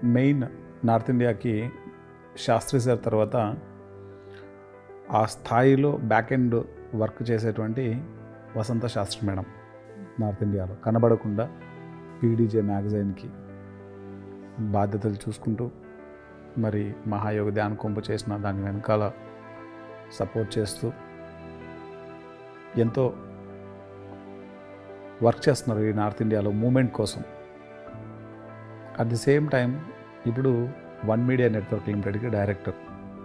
Main north ఇండియాకి Sastry sir తర్వాత ఆ స్థాయిలో బ్యాక్ ఎండ్ వర్క్ చేసేటువంటి వసంత శాస్త్రి మేడం నార్త్ ఇండియాలో కనబడకుండా పీడీజే మ్యాగజైన్కి బాధ్యతలు చూసుకుంటూ మరి మహాయోగ ధ్యాన కుంభ చేసిన దాని వెనకాల సపోర్ట్ చేస్తూ ఎంతో వర్క్ చేస్తున్నారు ఈ నార్త్ ఇండియాలో మూమెంట్ కోసం. అట్ ది సేమ్ టైం ఇప్పుడు వన్ మీడియా నెట్వర్క్ లిమిటెడ్కి డైరెక్టర్.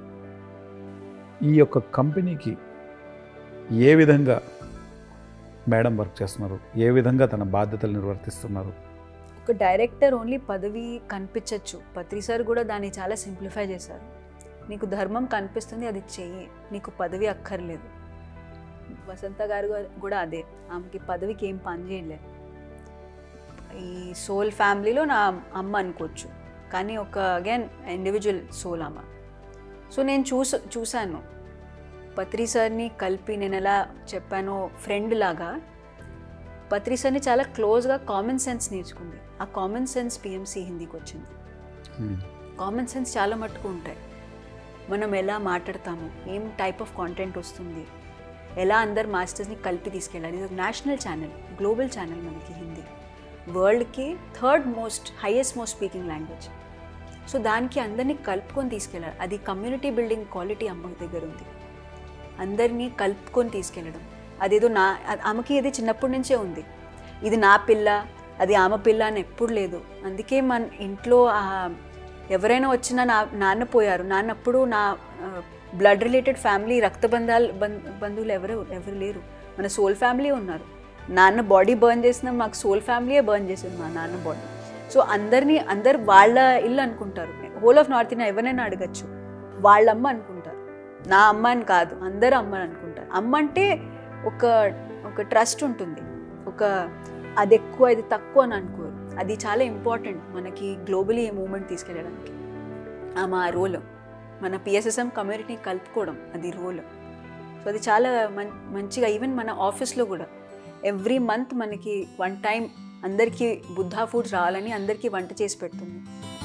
ఈ యొక్క కంపెనీకి ఏ విధంగా మేడం వర్క్ చేస్తున్నారు, ఏ విధంగా తన బాధ్యతలు నిర్వర్తిస్తున్నారు? ఒక డైరెక్టర్ ఓన్లీ పదవి కనిపించవచ్చు, పత్రి సార్ కూడా దాన్ని చాలా సింప్లిఫై చేశారు. నీకు ధర్మం కనిపిస్తుంది, అది చెయ్యి, నీకు పదవి అక్కర్లేదు. వసంత గారు కూడా అదే, ఆమెకి పదవికి ఏం పని చేయలేదు. ఈ సోల్ ఫ్యామిలీలో నా అమ్మ అనుకోవచ్చు, కానీ ఒక అగైన్ ఇండివిజువల్ సోల్ అమ్మ. సో నేను చూశాను పత్రి సార్ని కలిపి, నేను ఎలా చెప్పానో ఫ్రెండ్ లాగా పత్రి సార్ని చాలా క్లోజ్గా కామన్ సెన్స్ నేర్చుకుంది. ఆ కామన్ సెన్స్ పిఎంసి హిందీకి వచ్చింది. కామన్ సెన్స్ చాలా మట్టుకు ఉంటాయి. మనం ఎలా మాట్లాడతాము, ఏం టైప్ ఆఫ్ కాంటెంట్ వస్తుంది, ఎలా అందరు మాస్టర్స్ని కలిపి తీసుకెళ్ళాలి. ఇది ఒక నేషనల్ ఛానల్, గ్లోబల్ ఛానల్ మనకి హిందీ, వరల్డ్కి third most highest most speaking language. So దానికి అందరినీ కలుపుకొని తీసుకెళ్ళాలి. అది కమ్యూనిటీ బిల్డింగ్ క్వాలిటీ అమ్మ దగ్గర ఉంది, అందరినీ కలుపుకొని తీసుకెళ్ళడం. అదేదో ఆమెకి ఇది చిన్నప్పటి నుంచే ఉంది, ఇది నా పిల్ల అది ఆమె పిల్ల అని ఎప్పుడు లేదు. అందుకే మన ఇంట్లో ఎవరైనా వచ్చినా నాన్న పోయారు, నాన్నప్పుడు నా బ్లడ్ రిలేటెడ్ ఫ్యామిలీ బంధువులు ఎవరు లేరు, మన సోల్ ఫ్యామిలీ ఉన్నారు. నాన్న బాడీ బర్న్ చేసిన మాకు సోల్ ఫ్యామిలీయే బర్న్ చేసింది, మా నాన్న బాడీ. సో అందరు వాళ్ళ ఇల్లు అనుకుంటారు. హోల్ ఆఫ్ నార్త్ ఇండియా ఎవరైనా అడగచ్చు, వాళ్ళమ్మ అనుకుంటారు, నా అమ్మ అని కాదు, అందరూ అమ్మ అనుకుంటారు. అమ్మ అంటే ఒక ట్రస్ట్ ఉంటుంది, అది ఎక్కువ ఇది తక్కువ అని అనుకోరు. అది చాలా ఇంపార్టెంట్ మనకి గ్లోబలీ ఈ మూమెంట్ తీసుకెళ్ళడానికి. మా రోల్ మన పిఎస్ఎస్ఎం కమ్యూనిటీని కలుపుకోవడం, అది రోల్. సో అది చాలా మంచిగా. ఈవెన్ మన ఆఫీస్లో కూడా ఎవ్రీ మంత్ మనకి 1 టైం అందరికీ బుద్ధా ఫుడ్స్ రావాలని అందరికీ వంట చేసి పెడుతుంది.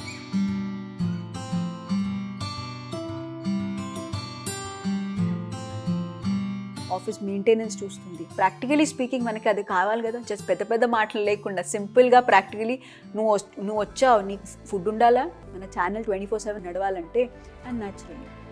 ఆఫీస్ మెయింటెనెన్స్ చూస్తుంది. ప్రాక్టికలీ స్పీకింగ్ మనకి అది కావాలి కదా, జస్ట్ పెద్ద మాటలు లేకుండా సింపుల్గా ప్రాక్టికలీ నువ్వు వచ్చావు, నీకు ఫుడ్ ఉండాలా, మన ఛానల్ 24/7 నడవాలంటే అండ్ న్యాచురల్లీ